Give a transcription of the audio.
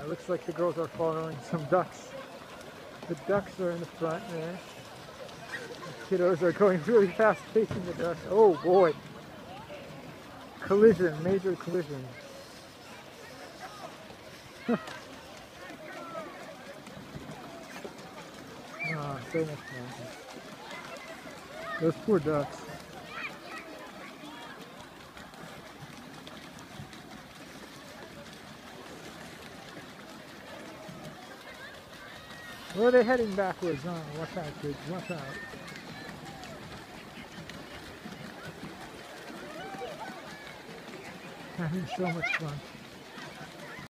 It looks like the girls are following some ducks. The ducks are in the front there. The kiddos are going really fast chasing the ducks. Oh boy! Collision, major collision. Ah, so much fun. Those poor ducks. Well, they're heading backwards. Oh, watch out, kids. Watch out. Having so much fun.